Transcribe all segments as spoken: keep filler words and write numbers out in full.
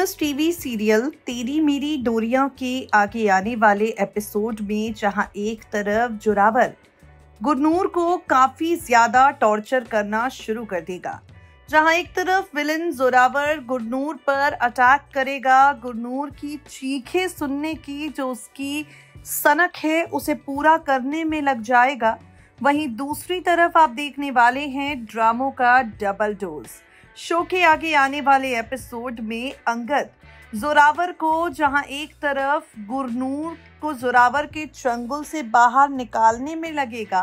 जबरदस्त TV serial तेरी मेरी डोरियां के आगे आने वाले एपिसोड में जहां एक तरफ जोरावर गुरनूर को काफी ज्यादा टॉर्चर करना शुरू कर देगा, जहां एक तरफ विलन जोरावर गुरनूर पर अटैक करेगा, गुरनूर की चीखें सुनने की जो उसकी सनक है उसे पूरा करने में लग जाएगा। वहीं दूसरी तरफ आप देखने वाले हैं ड्रामों का डबल डोज। शो के आगे आने वाले एपिसोड में अंगद जोरावर को जहां एक तरफ गुरनूर को जोरावर के चंगुल से बाहर निकालने में लगेगा,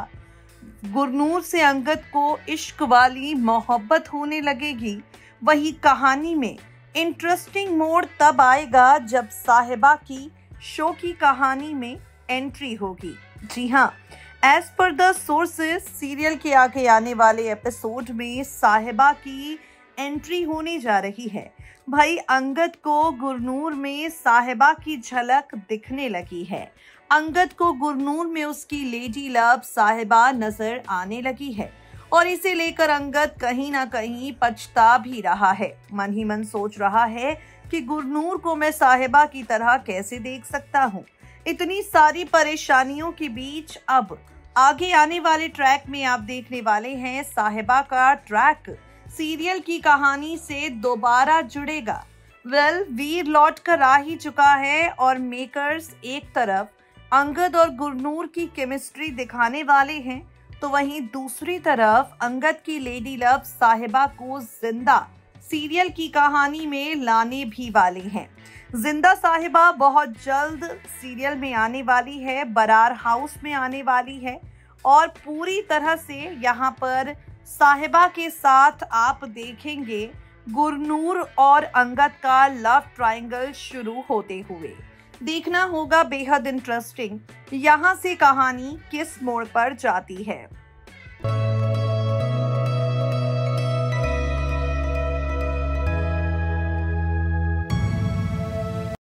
गुरनूर से अंगद को इश्क वाली मोहब्बत होने लगेगी, वही कहानी में इंटरेस्टिंग मोड़ तब आएगा जब साहिबा की शो की कहानी में एंट्री होगी। जी हाँ, as per the sources serial के आगे आने वाले एपिसोड में साहिबा की एंट्री होने जा रही है। भाई अंगद को गुरनूर में साहिबा की झलक दिखने लगी है। अंगद को गुरनूर में उसकी लेडी लव साहिबा नजर आने लगी है और इसे लेकर अंगद कहीं ना कहीं पछता भी रहा है। मन ही मन सोच रहा है कि गुरनूर को मैं साहिबा की तरह कैसे देख सकता हूँ। इतनी सारी परेशानियों के बीच अब आगे आने वाले ट्रैक में आप देखने वाले हैं साहिबा का ट्रैक सीरियल की कहानी से दोबारा जुड़ेगा। वेल well, वीर लौट कर आ ही चुका है और मेकर्स एक तरफ अंगद और गुरनूर की केमिस्ट्री दिखाने वाले हैं, तो वहीं दूसरी तरफ अंगद की लेडी लव साहिबा को जिंदा सीरियल की कहानी में लाने भी वाले हैं। जिंदा साहिबा बहुत जल्द सीरियल में आने वाली है, बरार हाउस में आने वाली है और पूरी तरह से यहाँ पर साहिबा के साथ आप देखेंगे गुरनूर और अंगद का लव ट्रायंगल शुरू होते हुए। देखना होगा बेहद इंटरेस्टिंग यहाँ से कहानी किस मोड़ पर जाती है।